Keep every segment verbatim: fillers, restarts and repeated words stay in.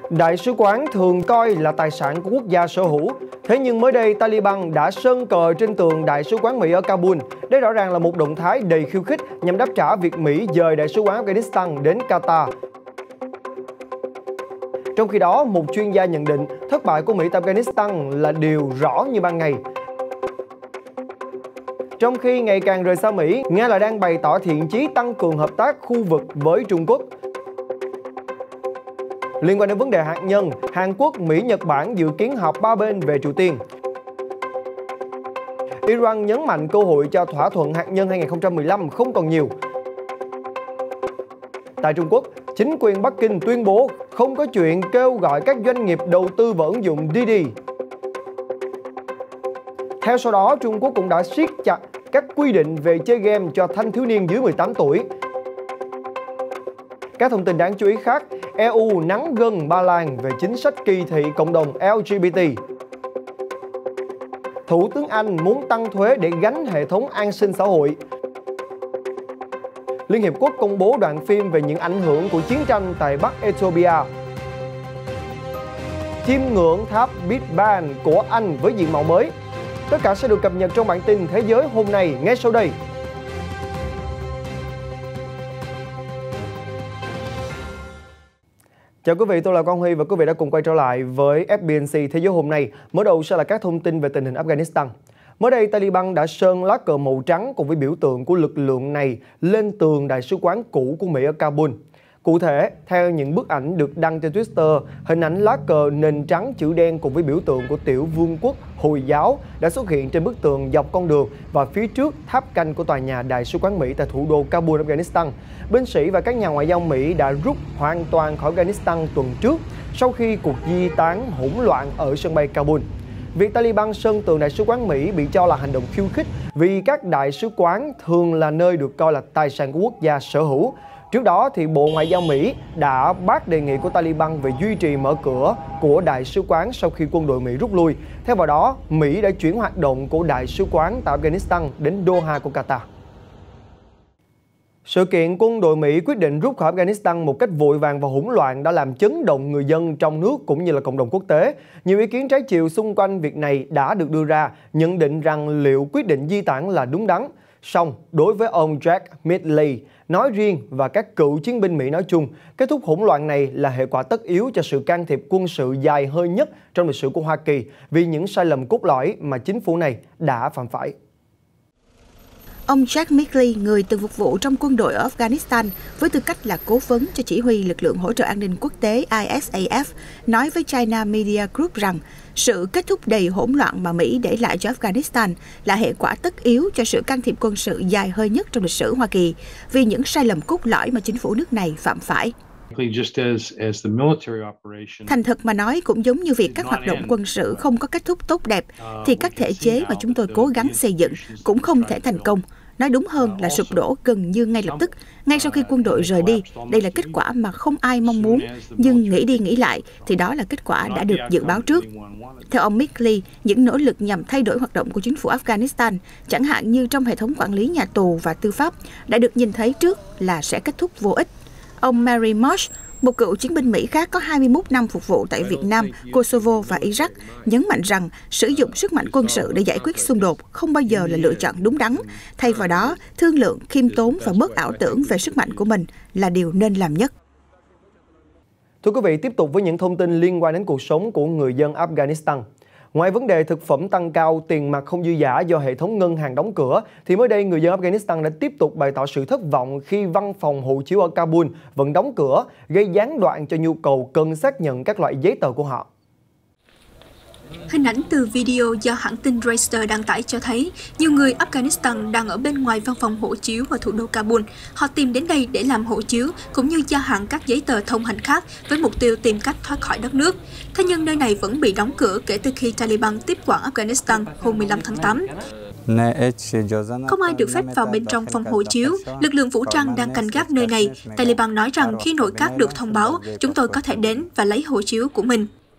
Đại sứ quán thường coi là tài sản của quốc gia sở hữu. Thế nhưng mới đây, Taliban đã sơn cờ trên tường Đại sứ quán Mỹ ở Kabul. Đây rõ ràng là một động thái đầy khiêu khích nhằm đáp trả việc Mỹ dời Đại sứ quán Afghanistan đến Qatar. Trong khi đó, một chuyên gia nhận định thất bại của Mỹ tại Afghanistan là điều rõ như ban ngày. Trong khi ngày càng rời xa Mỹ, Nga lại đang bày tỏ thiện chí tăng cường hợp tác khu vực với Trung Quốc. Liên quan đến vấn đề hạt nhân, Hàn Quốc, Mỹ, Nhật Bản dự kiến họp ba bên về Triều Tiên. Iran nhấn mạnh cơ hội cho thỏa thuận hạt nhân hai nghìn không trăm mười lăm không còn nhiều. Tại Trung Quốc, chính quyền Bắc Kinh tuyên bố không có chuyện kêu gọi các doanh nghiệp đầu tư vào ứng dụng Didi. Theo sau đó, Trung Quốc cũng đã siết chặt các quy định về chơi game cho thanh thiếu niên dưới mười tám tuổi. Các thông tin đáng chú ý khác, e u nắn gân Ba Lan về chính sách kỳ thị cộng đồng L G B T. Thủ tướng Anh muốn tăng thuế để gánh hệ thống an sinh xã hội. Liên Hiệp Quốc công bố đoạn phim về những ảnh hưởng của chiến tranh tại Bắc Ethiopia. Chiêm ngưỡng tháp Big Bang của Anh với diện mạo mới. Tất cả sẽ được cập nhật trong bản tin Thế giới hôm nay ngay sau đây. Chào quý vị, tôi là Quang Huy và quý vị đã cùng quay trở lại với ép bê en xê Thế giới hôm nay. Mở đầu sẽ là các thông tin về tình hình Afghanistan. Mới đây, Taliban đã sơn lá cờ màu trắng cùng với biểu tượng của lực lượng này lên tường đại sứ quán cũ của Mỹ ở Kabul. Cụ thể, theo những bức ảnh được đăng trên Twitter, hình ảnh lá cờ nền trắng chữ đen cùng với biểu tượng của tiểu vương quốc Hồi giáo đã xuất hiện trên bức tường dọc con đường và phía trước tháp canh của tòa nhà Đại sứ quán Mỹ tại thủ đô Kabul, Afghanistan. Binh sĩ và các nhà ngoại giao Mỹ đã rút hoàn toàn khỏi Afghanistan tuần trước sau khi cuộc di tán hỗn loạn ở sân bay Kabul. Việc Taliban sơn tường đại sứ quán Mỹ bị cho là hành động khiêu khích vì các đại sứ quán thường là nơi được coi là tài sản của quốc gia sở hữu. Trước đó, thì Bộ Ngoại giao Mỹ đã bác đề nghị của Taliban về duy trì mở cửa của đại sứ quán sau khi quân đội Mỹ rút lui. Theo vào đó, Mỹ đã chuyển hoạt động của đại sứ quán tại Afghanistan đến Doha của Qatar. Sự kiện quân đội Mỹ quyết định rút khỏi Afghanistan một cách vội vàng và hỗn loạn đã làm chấn động người dân trong nước cũng như là cộng đồng quốc tế. Nhiều ý kiến trái chiều xung quanh việc này đã được đưa ra, nhận định rằng liệu quyết định di tản là đúng đắn. Song, đối với ông Jack Midley nói riêng và các cựu chiến binh Mỹ nói chung, kết thúc hỗn loạn này là hệ quả tất yếu cho sự can thiệp quân sự dài hơi nhất trong lịch sử của Hoa Kỳ vì những sai lầm cốt lõi mà chính phủ này đã phạm phải. Ông Jack Midley, người từng phục vụ trong quân đội ở Afghanistan với tư cách là cố vấn cho chỉ huy lực lượng hỗ trợ an ninh quốc tế I S A F, nói với China Media Group rằng sự kết thúc đầy hỗn loạn mà Mỹ để lại cho Afghanistan là hệ quả tất yếu cho sự can thiệp quân sự dài hơi nhất trong lịch sử Hoa Kỳ vì những sai lầm cốt lõi mà chính phủ nước này phạm phải. Thành thật mà nói, cũng giống như việc các hoạt động quân sự không có kết thúc tốt đẹp, thì các thể chế mà chúng tôi cố gắng xây dựng cũng không thể thành công. Nói đúng hơn là sụp đổ gần như ngay lập tức, ngay sau khi quân đội rời đi. Đây là kết quả mà không ai mong muốn, nhưng nghĩ đi nghĩ lại thì đó là kết quả đã được dự báo trước. Theo ông Midley, những nỗ lực nhằm thay đổi hoạt động của chính phủ Afghanistan, chẳng hạn như trong hệ thống quản lý nhà tù và tư pháp, đã được nhìn thấy trước là sẽ kết thúc vô ích. Ông Mary Marsh, một cựu chiến binh Mỹ khác có hai mươi mốt năm phục vụ tại Việt Nam, Kosovo và Iraq, nhấn mạnh rằng sử dụng sức mạnh quân sự để giải quyết xung đột không bao giờ là lựa chọn đúng đắn. Thay vào đó, thương lượng, khiêm tốn và bớt ảo tưởng về sức mạnh của mình là điều nên làm nhất. Thưa quý vị, tiếp tục với những thông tin liên quan đến cuộc sống của người dân Afghanistan. Ngoài vấn đề thực phẩm tăng cao, tiền mặt không dư dả do hệ thống ngân hàng đóng cửa, thì mới đây người dân Afghanistan đã tiếp tục bày tỏ sự thất vọng khi văn phòng hộ chiếu ở Kabul vẫn đóng cửa, gây gián đoạn cho nhu cầu cần xác nhận các loại giấy tờ của họ. Hình ảnh từ video do hãng tin Reuters đăng tải cho thấy nhiều người Afghanistan đang ở bên ngoài văn phòng hộ chiếu ở thủ đô Kabul. Họ tìm đến đây để làm hộ chiếu cũng như gia hạn các giấy tờ thông hành khác với mục tiêu tìm cách thoát khỏi đất nước. Thế nhưng nơi này vẫn bị đóng cửa kể từ khi Taliban tiếp quản Afghanistan hôm mười lăm tháng tám. Không ai được phép vào bên trong phòng hộ chiếu. Lực lượng vũ trang đang canh gác nơi này. Taliban nói rằng khi nội các được thông báo, chúng tôi có thể đến và lấy hộ chiếu của mình.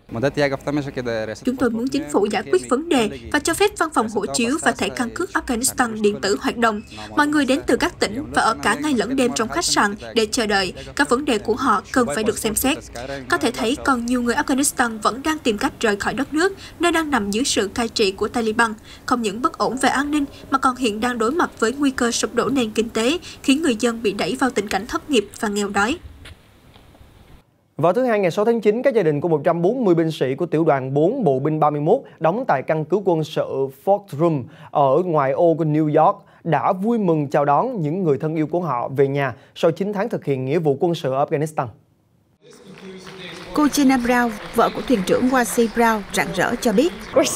Chúng tôi muốn chính phủ giải quyết vấn đề và cho phép văn phòng hộ chiếu và thẻ căn cước Afghanistan điện tử hoạt động. Mọi người đến từ các tỉnh và ở cả ngày lẫn đêm trong khách sạn để chờ đợi. Các vấn đề của họ cần phải được xem xét. Có thể thấy còn nhiều người Afghanistan vẫn đang tìm cách rời khỏi đất nước, nơi đang nằm dưới sự cai trị của Taliban. Không những bất ổn về an ninh mà còn hiện đang đối mặt với nguy cơ sụp đổ nền kinh tế, khiến người dân bị đẩy vào tình cảnh thất nghiệp và nghèo đói. Vào thứ Hai ngày sáu tháng chín, các gia đình của một trăm bốn mươi binh sĩ của tiểu đoàn bốn Bộ binh ba mươi mốt đóng tại căn cứ quân sự Fort Drum ở ngoài ô của New York đã vui mừng chào đón những người thân yêu của họ về nhà sau chín tháng thực hiện nghĩa vụ quân sự ở Afghanistan. Cô Jenna Brown, vợ của thuyền trưởng Wasi Brown, rạng rỡ cho biết: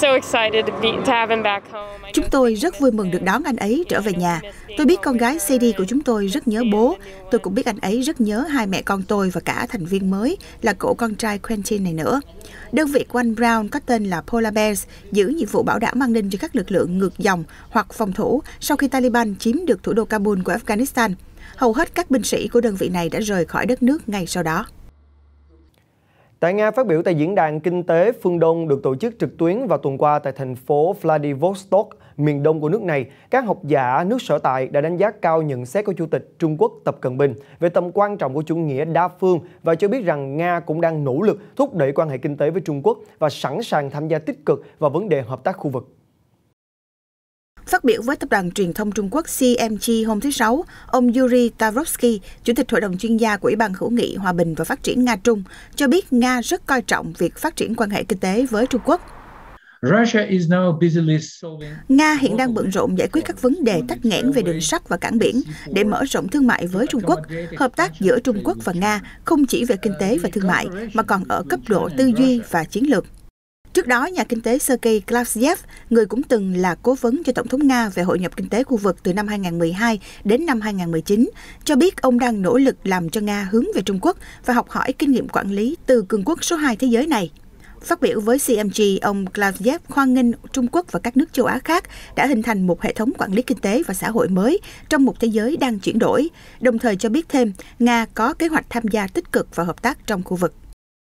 Chúng tôi rất vui mừng được đón anh ấy trở về nhà. Tôi biết con gái Sadie của chúng tôi rất nhớ bố. Tôi cũng biết anh ấy rất nhớ hai mẹ con tôi và cả thành viên mới là cậu con trai Quentin này nữa. Đơn vị của anh Brown có tên là Polar Bears, giữ nhiệm vụ bảo đảm an ninh cho các lực lượng ngược dòng hoặc phòng thủ sau khi Taliban chiếm được thủ đô Kabul của Afghanistan. Hầu hết các binh sĩ của đơn vị này đã rời khỏi đất nước ngay sau đó. Tại Nga, phát biểu tại Diễn đàn Kinh tế Phương Đông được tổ chức trực tuyến vào tuần qua tại thành phố Vladivostok, miền đông của nước này, các học giả nước sở tại đã đánh giá cao nhận xét của Chủ tịch Trung Quốc Tập Cận Bình về tầm quan trọng của chủ nghĩa đa phương và cho biết rằng Nga cũng đang nỗ lực thúc đẩy quan hệ kinh tế với Trung Quốc và sẵn sàng tham gia tích cực vào vấn đề hợp tác khu vực. Phát biểu với tập đoàn truyền thông Trung Quốc xê em giê hôm thứ Sáu, ông Yuri Tavrovsky, Chủ tịch Hội đồng chuyên gia của Ủy ban Hữu nghị, Hòa bình và Phát triển Nga-Trung, cho biết Nga rất coi trọng việc phát triển quan hệ kinh tế với Trung Quốc. Nga hiện đang bận rộn giải quyết các vấn đề tắc nghẽn về đường sắt và cảng biển để mở rộng thương mại với Trung Quốc. Hợp tác giữa Trung Quốc và Nga không chỉ về kinh tế và thương mại, mà còn ở cấp độ tư duy và chiến lược. Trước đó, nhà kinh tế Sergei Klavsiev, người cũng từng là cố vấn cho Tổng thống Nga về hội nhập kinh tế khu vực từ năm hai nghìn không trăm mười hai đến năm hai nghìn không trăm mười chín, cho biết ông đang nỗ lực làm cho Nga hướng về Trung Quốc và học hỏi kinh nghiệm quản lý từ cường quốc số hai thế giới này. Phát biểu với xê em giê, ông Klavsiev hoan nghênh Trung Quốc và các nước châu Á khác đã hình thành một hệ thống quản lý kinh tế và xã hội mới trong một thế giới đang chuyển đổi, đồng thời cho biết thêm Nga có kế hoạch tham gia tích cực vào hợp tác trong khu vực.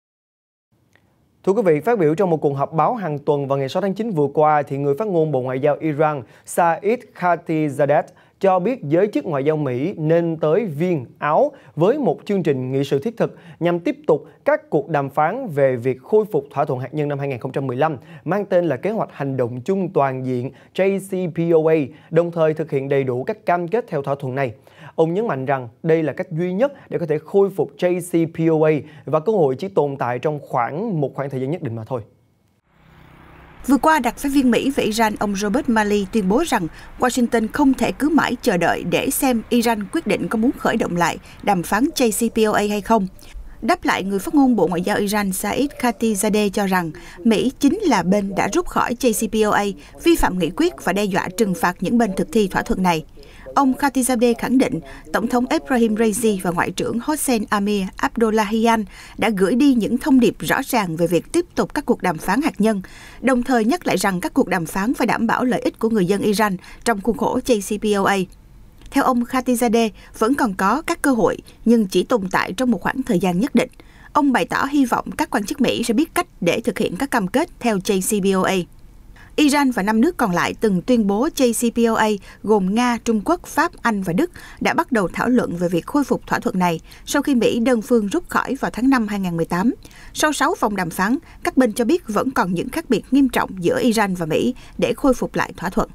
Thưa quý vị, phát biểu trong một cuộc họp báo hàng tuần vào ngày sáu tháng chín vừa qua, thì người phát ngôn Bộ Ngoại giao Iran Saeed Khatibzadeh cho biết giới chức ngoại giao Mỹ nên tới Viên, Áo với một chương trình nghị sự thiết thực nhằm tiếp tục các cuộc đàm phán về việc khôi phục thỏa thuận hạt nhân năm hai nghìn không trăm mười lăm, mang tên là Kế hoạch Hành động chung toàn diện J C P O A, đồng thời thực hiện đầy đủ các cam kết theo thỏa thuận này. Ông nhấn mạnh rằng đây là cách duy nhất để có thể khôi phục J C P O A và cơ hội chỉ tồn tại trong khoảng một khoảng thời gian nhất định mà thôi. Vừa qua, đặc phái viên Mỹ về Iran ông Robert Malley tuyên bố rằng Washington không thể cứ mãi chờ đợi để xem Iran quyết định có muốn khởi động lại đàm phán J C P O A hay không. Đáp lại, người phát ngôn Bộ Ngoại giao Iran Saeed Khatibzadeh cho rằng Mỹ chính là bên đã rút khỏi J C P O A, vi phạm nghị quyết và đe dọa trừng phạt những bên thực thi thỏa thuận này. Ông Khatibzadeh khẳng định Tổng thống Ebrahim Raisi và Ngoại trưởng Hossein Amir Abdollahian đã gửi đi những thông điệp rõ ràng về việc tiếp tục các cuộc đàm phán hạt nhân, đồng thời nhắc lại rằng các cuộc đàm phán phải đảm bảo lợi ích của người dân Iran trong khuôn khổ J C P O A. Theo ông Khatibzadeh, vẫn còn có các cơ hội, nhưng chỉ tồn tại trong một khoảng thời gian nhất định. Ông bày tỏ hy vọng các quan chức Mỹ sẽ biết cách để thực hiện các cam kết theo J C P O A. Iran và năm nước còn lại từng tuyên bố J C P O A gồm Nga, Trung Quốc, Pháp, Anh và Đức đã bắt đầu thảo luận về việc khôi phục thỏa thuận này sau khi Mỹ đơn phương rút khỏi vào tháng năm hai nghìn không trăm mười tám. Sau sáu vòng đàm phán, các bên cho biết vẫn còn những khác biệt nghiêm trọng giữa Iran và Mỹ để khôi phục lại thỏa thuận.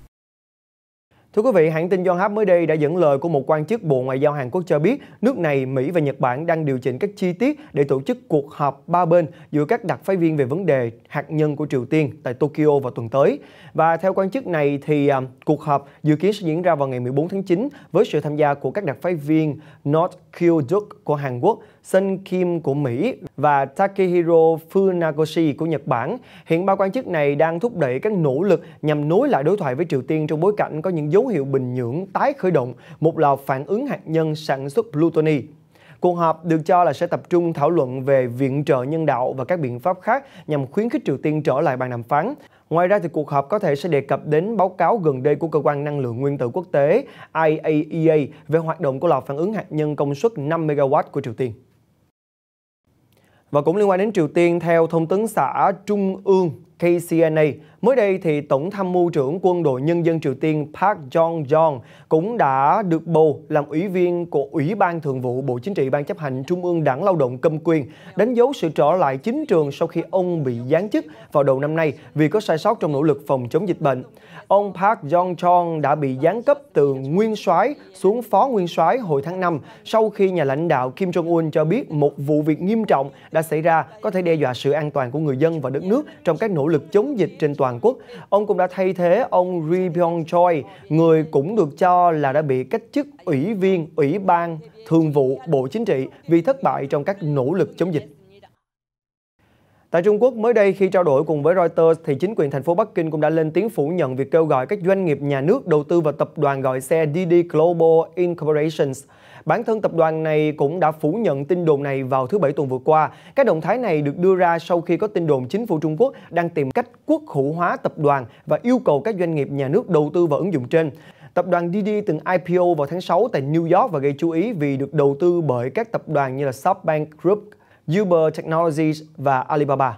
Thưa quý vị, hãng tin Yonhap mới đây đã dẫn lời của một quan chức Bộ Ngoại giao Hàn Quốc cho biết nước này, Mỹ và Nhật Bản đang điều chỉnh các chi tiết để tổ chức cuộc họp ba bên giữa các đặc phái viên về vấn đề hạt nhân của Triều Tiên tại Tokyo vào tuần tới. Và theo quan chức này thì uh, cuộc họp dự kiến sẽ diễn ra vào ngày mười bốn tháng chín với sự tham gia của các đặc phái viên North Kyu-duk của Hàn Quốc, Sun Kim của Mỹ và Takehiro Funakoshi của Nhật Bản. Hiện ba quan chức này đang thúc đẩy các nỗ lực nhằm nối lại đối thoại với Triều Tiên trong bối cảnh có những dấu hiệu Bình Nhưỡng tái khởi động một lò phản ứng hạt nhân sản xuất plutoni. Cuộc họp được cho là sẽ tập trung thảo luận về viện trợ nhân đạo và các biện pháp khác nhằm khuyến khích Triều Tiên trở lại bàn đàm phán. Ngoài ra, thì cuộc họp có thể sẽ đề cập đến báo cáo gần đây của Cơ quan Năng lượng Nguyên tử Quốc tế I A E A về hoạt động của lò phản ứng hạt nhân công suất năm mê ga oát của Triều Tiên. Và cũng liên quan đến Triều Tiên, theo thông tấn xã Trung ương K C N A, mới đây thì Tổng tham mưu trưởng Quân đội Nhân dân Triều Tiên Park Jong-jong cũng đã được bầu làm ủy viên của Ủy ban Thường vụ Bộ Chính trị Ban chấp hành Trung ương Đảng Lao động Cầm quyền, đánh dấu sự trở lại chính trường sau khi ông bị giáng chức vào đầu năm nay vì có sai sót trong nỗ lực phòng chống dịch bệnh. Ông Park Jong-jong đã bị giáng cấp từ nguyên soái xuống phó nguyên soái hồi tháng năm sau khi nhà lãnh đạo Kim Jong-un cho biết một vụ việc nghiêm trọng đã xảy ra có thể đe dọa sự an toàn của người dân và đất nước trong các nỗ lực chống dịch trên toàn quốc. Ông cũng đã thay thế ông Ri Byung-chol, người cũng được cho là đã bị cách chức ủy viên Ủy ban Thường vụ Bộ Chính trị vì thất bại trong các nỗ lực chống dịch. Tại Trung Quốc, mới đây khi trao đổi cùng với Reuters, thì chính quyền thành phố Bắc Kinh cũng đã lên tiếng phủ nhận việc kêu gọi các doanh nghiệp nhà nước đầu tư vào tập đoàn gọi xe đê đê Global Incorporation. Bản thân tập đoàn này cũng đã phủ nhận tin đồn này vào thứ Bảy tuần vừa qua. Các động thái này được đưa ra sau khi có tin đồn chính phủ Trung Quốc đang tìm cách quốc hữu hóa tập đoàn và yêu cầu các doanh nghiệp nhà nước đầu tư vào ứng dụng trên. Tập đoàn đê đê từng I P O vào tháng sáu tại New York và gây chú ý vì được đầu tư bởi các tập đoàn như là SoftBank Group, Uber Technologies và Alibaba.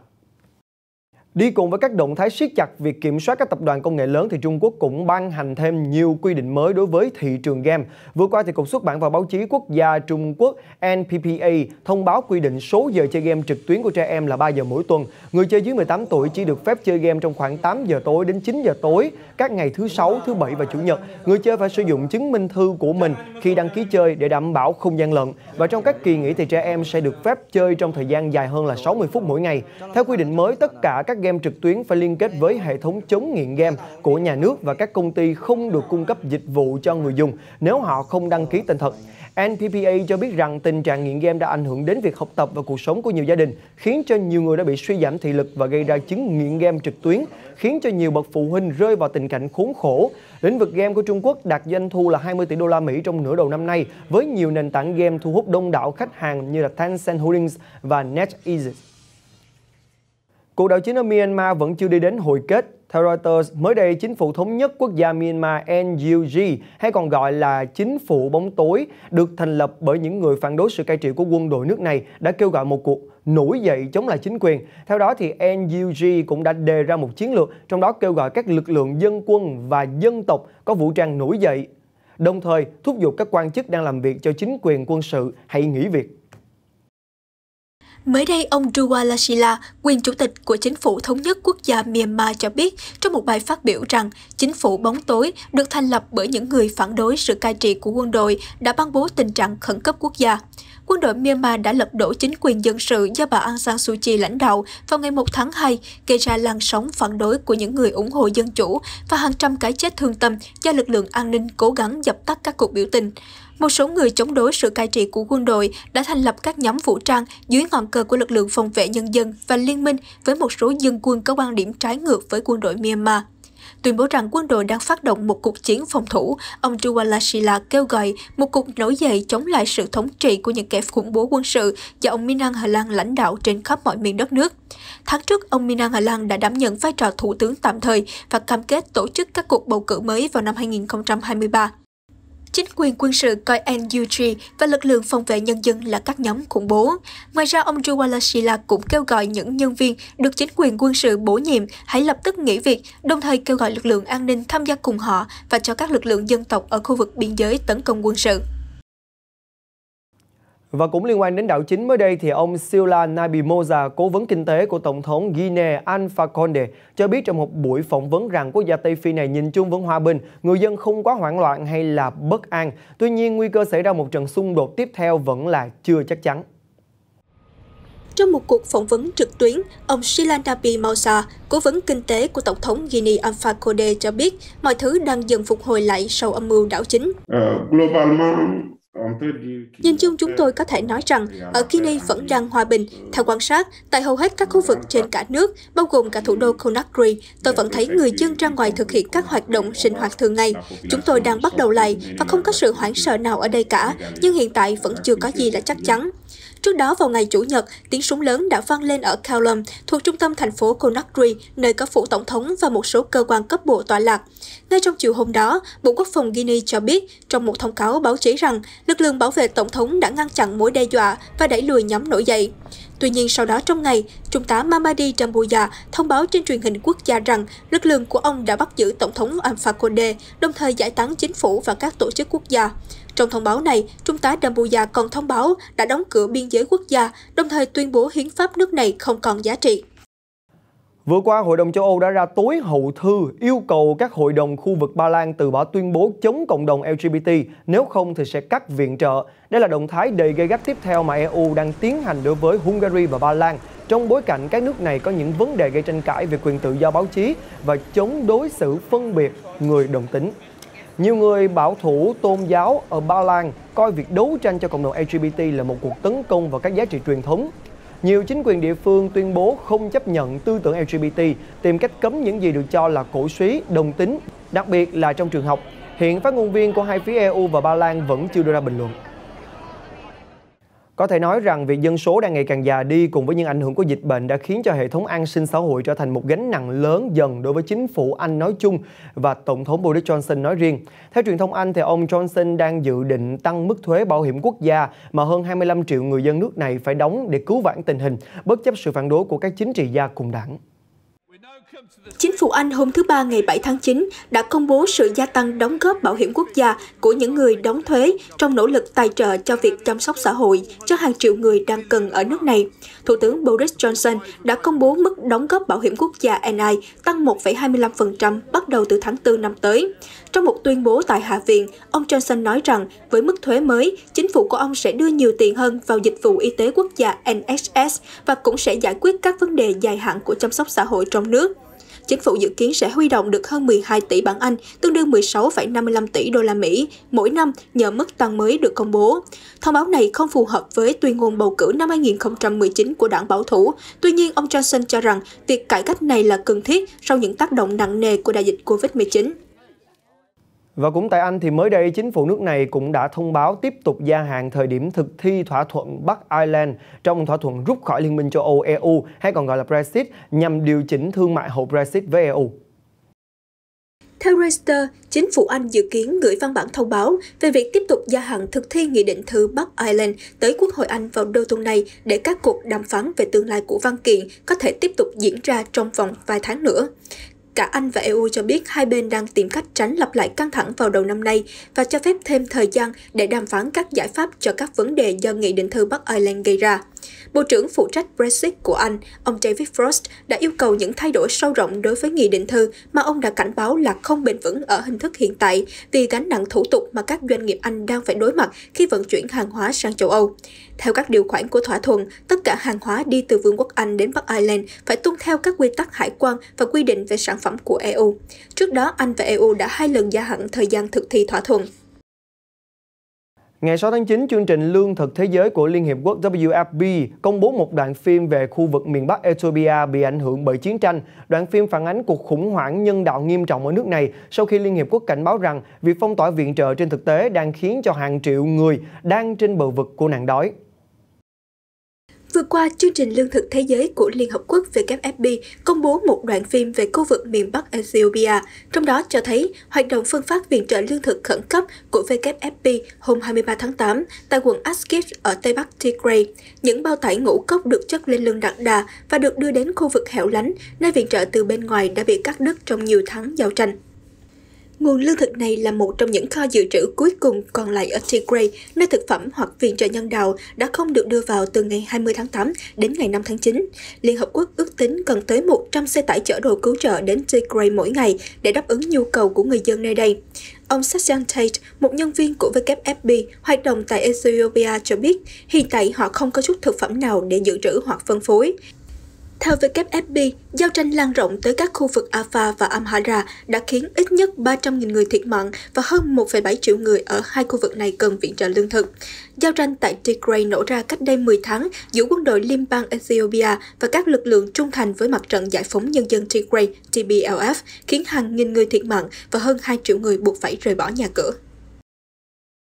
Đi cùng với các động thái siết chặt việc kiểm soát các tập đoàn công nghệ lớn thì Trung Quốc cũng ban hành thêm nhiều quy định mới đối với thị trường game. Vừa qua thì Cục Xuất bản và Báo chí Quốc gia Trung Quốc N P P A thông báo quy định số giờ chơi game trực tuyến của trẻ em là ba giờ mỗi tuần. Người chơi dưới mười tám tuổi chỉ được phép chơi game trong khoảng tám giờ tối đến chín giờ tối các ngày thứ Sáu, thứ Bảy và Chủ nhật. Người chơi phải sử dụng chứng minh thư của mình khi đăng ký chơi để đảm bảo không gian lận. Và trong các kỳ nghỉ thì trẻ em sẽ được phép chơi trong thời gian dài hơn là sáu mươi phút mỗi ngày. Theo quy định mới, tất cả các game trực tuyến phải liên kết với hệ thống chống nghiện game của nhà nước và các công ty không được cung cấp dịch vụ cho người dùng nếu họ không đăng ký tên thật. N P P A cho biết rằng tình trạng nghiện game đã ảnh hưởng đến việc học tập và cuộc sống của nhiều gia đình, khiến cho nhiều người đã bị suy giảm thị lực và gây ra chứng nghiện game trực tuyến, khiến cho nhiều bậc phụ huynh rơi vào tình cảnh khốn khổ. Lĩnh vực game của Trung Quốc đạt doanh thu là hai mươi tỷ đô la Mỹ trong nửa đầu năm nay, với nhiều nền tảng game thu hút đông đảo khách hàng như là Tencent Holdings và NetEase. Cuộc đảo chính ở Myanmar vẫn chưa đi đến hồi kết. Theo Reuters, mới đây chính phủ thống nhất quốc gia Myanmar N U G, hay còn gọi là chính phủ bóng tối, được thành lập bởi những người phản đối sự cai trị của quân đội nước này, đã kêu gọi một cuộc nổi dậy chống lại chính quyền. Theo đó thì N U G cũng đã đề ra một chiến lược, trong đó kêu gọi các lực lượng dân quân và dân tộc có vũ trang nổi dậy, đồng thời thúc giục các quan chức đang làm việc cho chính quyền quân sự hãy nghỉ việc. Mới đây, ông Ruwalashila, quyền chủ tịch của chính phủ thống nhất quốc gia Myanmar cho biết trong một bài phát biểu rằng chính phủ bóng tối được thành lập bởi những người phản đối sự cai trị của quân đội đã ban bố tình trạng khẩn cấp quốc gia. Quân đội Myanmar đã lật đổ chính quyền dân sự do bà Aung San Suu Kyi lãnh đạo vào ngày một tháng hai, gây ra làn sóng phản đối của những người ủng hộ dân chủ và hàng trăm cái chết thương tâm do lực lượng an ninh cố gắng dập tắt các cuộc biểu tình. Một số người chống đối sự cai trị của quân đội đã thành lập các nhóm vũ trang dưới ngọn cờ của lực lượng phòng vệ nhân dân và liên minh với một số dân quân có quan điểm trái ngược với quân đội Myanmar. Tuyên bố rằng quân đội đang phát động một cuộc chiến phòng thủ, ông Ruwalashila kêu gọi một cuộc nổi dậy chống lại sự thống trị của những kẻ khủng bố quân sự do ông Min Aung Hlaing lãnh đạo trên khắp mọi miền đất nước. Tháng trước, ông Min Aung Hlaing đã đảm nhận vai trò thủ tướng tạm thời và cam kết tổ chức các cuộc bầu cử mới vào năm hai nghìn không trăm hai mươi ba. Chính quyền quân sự coi N U G và lực lượng phòng vệ nhân dân là các nhóm khủng bố. Ngoài ra, ông Ruwalashila cũng kêu gọi những nhân viên được chính quyền quân sự bổ nhiệm hãy lập tức nghỉ việc, đồng thời kêu gọi lực lượng an ninh tham gia cùng họ và cho các lực lượng dân tộc ở khu vực biên giới tấn công quân sự. Và cũng liên quan đến đảo chính, mới đây thì ông Sila Nabimosa, cố vấn kinh tế của Tổng thống Guinea Alpha Condé, cho biết trong một buổi phỏng vấn rằng quốc gia Tây Phi này nhìn chung vẫn hòa bình, người dân không quá hoảng loạn hay là bất an. Tuy nhiên, nguy cơ xảy ra một trận xung đột tiếp theo vẫn là chưa chắc chắn. Trong một cuộc phỏng vấn trực tuyến, ông Sila Nabimosa, cố vấn kinh tế của Tổng thống Guinea Alpha Condé cho biết mọi thứ đang dần phục hồi lại sau âm mưu đảo chính. Uh, Nhìn chung, chúng tôi có thể nói rằng ở Guinea vẫn đang hòa bình. Theo quan sát, tại hầu hết các khu vực trên cả nước, bao gồm cả thủ đô Conakry, tôi vẫn thấy người dân ra ngoài thực hiện các hoạt động sinh hoạt thường ngày. Chúng tôi đang bắt đầu lại và không có sự hoảng sợ nào ở đây cả, nhưng hiện tại vẫn chưa có gì là chắc chắn. Trước đó, vào ngày Chủ nhật, tiếng súng lớn đã vang lên ở Kowloon, thuộc trung tâm thành phố Conakry, nơi có phủ tổng thống và một số cơ quan cấp bộ tọa lạc. Ngay trong chiều hôm đó, Bộ Quốc phòng Guinea cho biết trong một thông cáo báo chí rằng lực lượng bảo vệ tổng thống đã ngăn chặn mối đe dọa và đẩy lùi nhóm nổi dậy. Tuy nhiên, sau đó trong ngày, Trung tá Mamadi Doumbouya thông báo trên truyền hình quốc gia rằng lực lượng của ông đã bắt giữ Tổng thống Alpha Condé, đồng thời giải tán chính phủ và các tổ chức quốc gia. Trong thông báo này, Trung tá Doumbouya còn thông báo đã đóng cửa biên giới quốc gia, đồng thời tuyên bố hiến pháp nước này không còn giá trị. Vừa qua, Hội đồng châu Âu đã ra tối hậu thư yêu cầu các hội đồng khu vực Ba Lan từ bỏ tuyên bố chống cộng đồng L G B T, nếu không thì sẽ cắt viện trợ. Đây là động thái đầy gay gắt tiếp theo mà E U đang tiến hành đối với Hungary và Ba Lan, trong bối cảnh các nước này có những vấn đề gây tranh cãi về quyền tự do báo chí và chống đối xử phân biệt người đồng tính. Nhiều người bảo thủ tôn giáo ở Ba Lan coi việc đấu tranh cho cộng đồng L G B T là một cuộc tấn công vào các giá trị truyền thống. Nhiều chính quyền địa phương tuyên bố không chấp nhận tư tưởng L G B T, tìm cách cấm những gì được cho là cổ súy, đồng tính, đặc biệt là trong trường học. Hiện phát ngôn viên của hai phía E U và Ba Lan vẫn chưa đưa ra bình luận. Có thể nói rằng việc dân số đang ngày càng già đi cùng với những ảnh hưởng của dịch bệnh đã khiến cho hệ thống an sinh xã hội trở thành một gánh nặng lớn dần đối với chính phủ Anh nói chung và Tổng thống Boris Johnson nói riêng. Theo truyền thông Anh, thì ông Johnson đang dự định tăng mức thuế bảo hiểm quốc gia mà hơn hai mươi lăm triệu người dân nước này phải đóng để cứu vãn tình hình, bất chấp sự phản đối của các chính trị gia cùng đảng. Chính phủ Anh hôm thứ Ba ngày bảy tháng chín đã công bố sự gia tăng đóng góp bảo hiểm quốc gia của những người đóng thuế trong nỗ lực tài trợ cho việc chăm sóc xã hội cho hàng triệu người đang cần ở nước này. Thủ tướng Boris Johnson đã công bố mức đóng góp bảo hiểm quốc gia N I tăng một phẩy hai mươi lăm phần trăm bắt đầu từ tháng tư năm tới. Trong một tuyên bố tại Hạ viện, ông Johnson nói rằng với mức thuế mới, chính phủ của ông sẽ đưa nhiều tiền hơn vào dịch vụ y tế quốc gia N H S và cũng sẽ giải quyết các vấn đề dài hạn của chăm sóc xã hội trong nước. Chính phủ dự kiến sẽ huy động được hơn mười hai tỷ bảng Anh, tương đương mười sáu phẩy năm mươi lăm tỷ đô la Mỹ mỗi năm nhờ mức tăng mới được công bố. Thông báo này không phù hợp với tuyên ngôn bầu cử năm hai nghìn không trăm mười chín của đảng bảo thủ. Tuy nhiên, ông Johnson cho rằng việc cải cách này là cần thiết sau những tác động nặng nề của đại dịch Covid mười chín. Và cũng tại Anh thì mới đây chính phủ nước này cũng đã thông báo tiếp tục gia hạn thời điểm thực thi thỏa thuận Bắc Ireland trong thỏa thuận rút khỏi Liên minh châu Âu E U hay còn gọi là Brexit nhằm điều chỉnh thương mại hậu Brexit với E U. Theo Reuters, chính phủ Anh dự kiến gửi văn bản thông báo về việc tiếp tục gia hạn thực thi nghị định thư Bắc Ireland tới Quốc hội Anh vào đầu tuần này để các cuộc đàm phán về tương lai của văn kiện có thể tiếp tục diễn ra trong vòng vài tháng nữa. Cả Anh và E U cho biết hai bên đang tìm cách tránh lặp lại căng thẳng vào đầu năm nay và cho phép thêm thời gian để đàm phán các giải pháp cho các vấn đề do nghị định thư Bắc Ireland gây ra. Bộ trưởng phụ trách Brexit của Anh, ông David Frost, đã yêu cầu những thay đổi sâu rộng đối với nghị định thư mà ông đã cảnh báo là không bền vững ở hình thức hiện tại vì gánh nặng thủ tục mà các doanh nghiệp Anh đang phải đối mặt khi vận chuyển hàng hóa sang châu Âu. Theo các điều khoản của thỏa thuận, tất cả hàng hóa đi từ Vương quốc Anh đến Bắc Ireland phải tuân theo các quy tắc hải quan và quy định về sản phẩm của E U. Trước đó, Anh và E U đã hai lần gia hạn thời gian thực thi thỏa thuận. Ngày sáu tháng chín, chương trình Lương thực Thế giới của Liên Hiệp Quốc W F P công bố một đoạn phim về khu vực miền Bắc Ethiopia bị ảnh hưởng bởi chiến tranh. Đoạn phim phản ánh cuộc khủng hoảng nhân đạo nghiêm trọng ở nước này sau khi Liên Hiệp Quốc cảnh báo rằng việc phong tỏa viện trợ trên thực tế đang khiến cho hàng triệu người đang trên bờ vực của nạn đói. Vừa qua, chương trình Lương thực Thế giới của Liên Hợp Quốc W F P công bố một đoạn phim về khu vực miền Bắc Ethiopia, trong đó cho thấy hoạt động phân phát viện trợ lương thực khẩn cấp của W F P hôm hai mươi ba tháng tám tại quận Askip ở Tây Bắc Tigray. Những bao tải ngũ cốc được chất lên lưng đặng đà và được đưa đến khu vực hẻo lánh, nơi viện trợ từ bên ngoài đã bị cắt đứt trong nhiều tháng giao tranh. Nguồn lương thực này là một trong những kho dự trữ cuối cùng còn lại ở Tigray, nơi thực phẩm hoặc viện trợ nhân đạo đã không được đưa vào từ ngày hai mươi tháng tám đến ngày năm tháng chín. Liên Hợp Quốc ước tính cần tới một trăm xe tải chở đồ cứu trợ đến Tigray mỗi ngày để đáp ứng nhu cầu của người dân nơi đây. Ông Sashan Tate, một nhân viên của W F P hoạt động tại Ethiopia cho biết, hiện tại họ không có chút thực phẩm nào để dự trữ hoặc phân phối. Theo W F P, giao tranh lan rộng tới các khu vực Afar và Amhara đã khiến ít nhất ba trăm nghìn người thiệt mạng và hơn một phẩy bảy triệu người ở hai khu vực này cần viện trợ lương thực. Giao tranh tại Tigray nổ ra cách đây mười tháng giữa quân đội liên bang Ethiopia và các lực lượng trung thành với Mặt trận Giải phóng Nhân dân Tigray T B L F, khiến hàng nghìn người thiệt mạng và hơn hai triệu người buộc phải rời bỏ nhà cửa.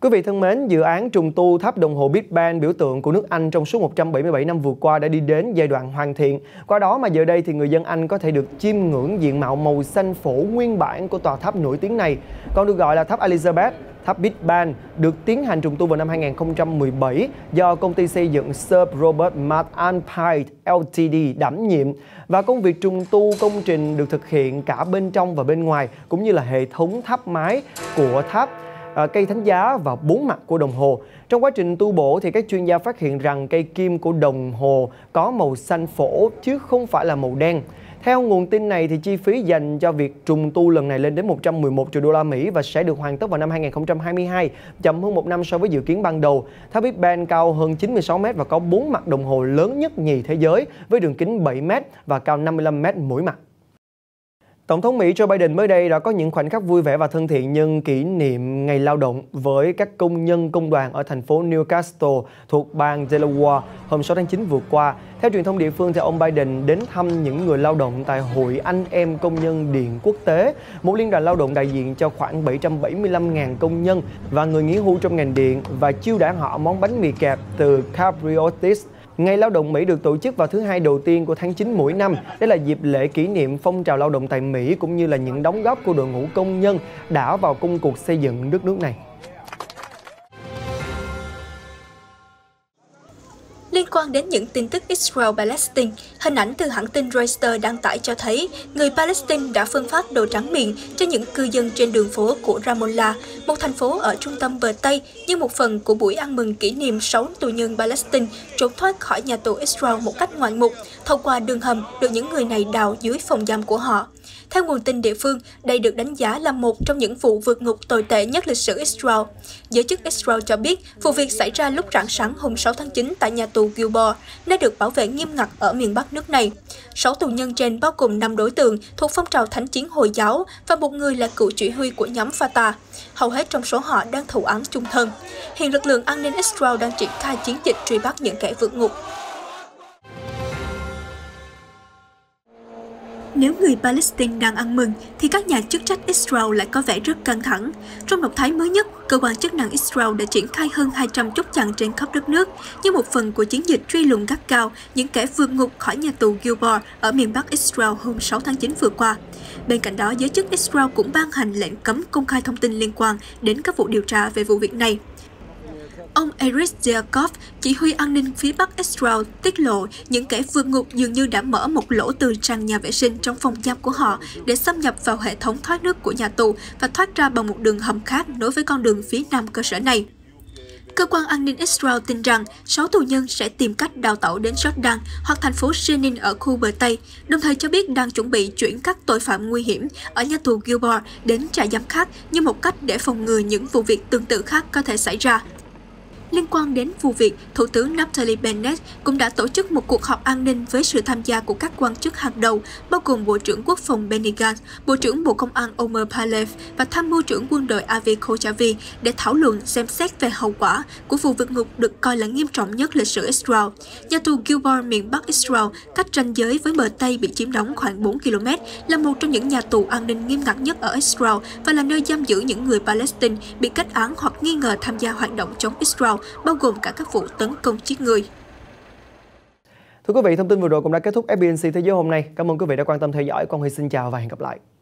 Quý vị thân mến, dự án trùng tu tháp đồng hồ Big Ben biểu tượng của nước Anh trong suốt một trăm bảy mươi bảy năm vừa qua đã đi đến giai đoạn hoàn thiện. Qua đó mà giờ đây thì người dân Anh có thể được chiêm ngưỡng diện mạo màu xanh phổ nguyên bản của tòa tháp nổi tiếng này, còn được gọi là tháp Elizabeth. Tháp Big Ben được tiến hành trùng tu vào năm hai nghìn không trăm mười bảy do công ty xây dựng Sir Robert McAlpine Limited đảm nhiệm, và công việc trùng tu công trình được thực hiện cả bên trong và bên ngoài, cũng như là hệ thống tháp mái của tháp, cây thánh giá và bốn mặt của đồng hồ. Trong quá trình tu bổ thì các chuyên gia phát hiện rằng cây kim của đồng hồ có màu xanh phổ chứ không phải là màu đen. Theo nguồn tin này thì chi phí dành cho việc trùng tu lần này lên đến một trăm mười một triệu đô la Mỹ và sẽ được hoàn tất vào năm hai nghìn không trăm hai mươi hai, chậm hơn một năm so với dự kiến ban đầu. Tháp Big Ben cao hơn chín mươi sáu mét và có bốn mặt đồng hồ lớn nhất nhì thế giới với đường kính bảy mét và cao năm mươi lăm mét mỗi mặt. Tổng thống Mỹ Joe Biden mới đây đã có những khoảnh khắc vui vẻ và thân thiện nhân kỷ niệm Ngày Lao động với các công nhân công đoàn ở thành phố Newcastle thuộc bang Delaware hôm sáu tháng chín vừa qua. Theo truyền thông địa phương, thì ông Biden đến thăm những người lao động tại Hội Anh em Công nhân Điện Quốc tế, một liên đoàn lao động đại diện cho khoảng bảy trăm bảy mươi lăm nghìn công nhân và người nghỉ hưu trong ngành điện, và chiêu đãi họ món bánh mì kẹp từ Capriotis. Ngày Lao động Mỹ được tổ chức vào thứ hai đầu tiên của tháng chín mỗi năm. Đây là dịp lễ kỷ niệm phong trào lao động tại Mỹ cũng như là những đóng góp của đội ngũ công nhân đã vào công cuộc xây dựng đất nước này. Liên quan đến những tin tức Israel-Palestine, hình ảnh từ hãng tin Reuters đăng tải cho thấy người Palestine đã phân phát đồ tráng miệng cho những cư dân trên đường phố của Ramallah, một thành phố ở trung tâm bờ Tây, như một phần của buổi ăn mừng kỷ niệm sáu tù nhân Palestine trốn thoát khỏi nhà tù Israel một cách ngoạn mục, thông qua đường hầm được những người này đào dưới phòng giam của họ. Theo nguồn tin địa phương, đây được đánh giá là một trong những vụ vượt ngục tồi tệ nhất lịch sử Israel. Giới chức Israel cho biết vụ việc xảy ra lúc rạng sáng hôm sáu tháng chín tại nhà tù Gilboa, nơi được bảo vệ nghiêm ngặt ở miền Bắc nước này. Sáu tù nhân trên bao gồm năm đối tượng thuộc phong trào thánh chiến Hồi giáo và một người là cựu chỉ huy của nhóm Fatah. Hầu hết trong số họ đang thụ án chung thân. Hiện lực lượng an ninh Israel đang triển khai chiến dịch truy bắt những kẻ vượt ngục. Nếu người Palestine đang ăn mừng, thì các nhà chức trách Israel lại có vẻ rất căng thẳng. Trong động thái mới nhất, cơ quan chức năng Israel đã triển khai hơn hai trăm chốt chặn trên khắp đất nước, như một phần của chiến dịch truy lùng gắt gao những kẻ vượt ngục khỏi nhà tù Gilboa ở miền Bắc Israel hôm sáu tháng chín vừa qua. Bên cạnh đó, giới chức Israel cũng ban hành lệnh cấm công khai thông tin liên quan đến các vụ điều tra về vụ việc này. Ông Eric Diakov, chỉ huy an ninh phía Bắc Israel, tiết lộ những kẻ vượt ngục dường như đã mở một lỗ từ tràn nhà vệ sinh trong phòng giam của họ để xâm nhập vào hệ thống thoát nước của nhà tù và thoát ra bằng một đường hầm khác nối với con đường phía nam cơ sở này. Cơ quan an ninh Israel tin rằng sáu tù nhân sẽ tìm cách đào tẩu đến Jordan hoặc thành phố Jenin ở khu bờ Tây, đồng thời cho biết đang chuẩn bị chuyển các tội phạm nguy hiểm ở nhà tù Gilboa đến trại giam khác như một cách để phòng ngừa những vụ việc tương tự khác có thể xảy ra. Liên quan đến vụ việc, Thủ tướng Naftali Bennett cũng đã tổ chức một cuộc họp an ninh với sự tham gia của các quan chức hàng đầu, bao gồm Bộ trưởng Quốc phòng Benny Gantz, Bộ trưởng Bộ Công an Omer Barlev và Tham mưu trưởng quân đội Avi Kochavi để thảo luận xem xét về hậu quả của vụ vượt ngục được coi là nghiêm trọng nhất lịch sử Israel. Nhà tù Gilboa miền Bắc Israel, cách ranh giới với bờ Tây bị chiếm đóng khoảng bốn ki lô mét, là một trong những nhà tù an ninh nghiêm ngặt nhất ở Israel và là nơi giam giữ những người Palestine bị kết án hoặc nghi ngờ tham gia hoạt động chống Israel, bao gồm cả các vụ tấn công giết người. Thưa quý vị, thông tin vừa rồi cũng đã kết thúc ép bê en xê Thế giới hôm nay. Cảm ơn quý vị đã quan tâm theo dõi. Quang Huy xin chào và hẹn gặp lại.